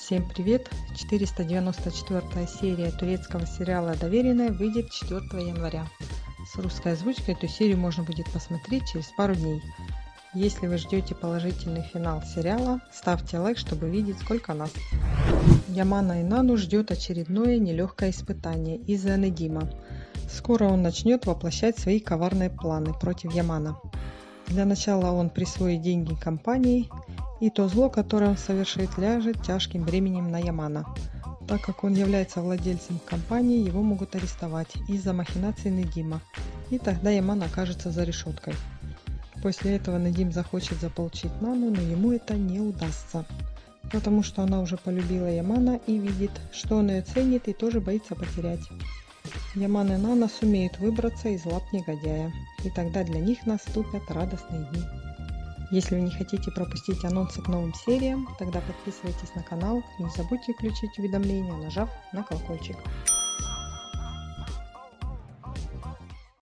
Всем привет! 494 серия турецкого сериала «Доверенная» выйдет 4 января. С русской озвучкой эту серию можно будет посмотреть через пару дней. Если вы ждете положительный финал сериала, ставьте лайк, чтобы видеть, сколько нас. Ямана Инану ждет очередное нелегкое испытание из-за Недима. Скоро он начнет воплощать свои коварные планы против Ямана. Для начала он присвоит деньги компании, и то зло, которое он совершит, ляжет тяжким бременем на Ямана. Так как он является владельцем компании, его могут арестовать из-за махинаций Недима, и тогда Яман окажется за решеткой. После этого Недим захочет заполучить Нану, но ему это не удастся, потому что она уже полюбила Ямана и видит, что он ее ценит и тоже боится потерять. Яман и Нана сумеют выбраться из лап негодяя, и тогда для них наступят радостные дни. Если вы не хотите пропустить анонсы к новым сериям, тогда подписывайтесь на канал и не забудьте включить уведомления, нажав на колокольчик.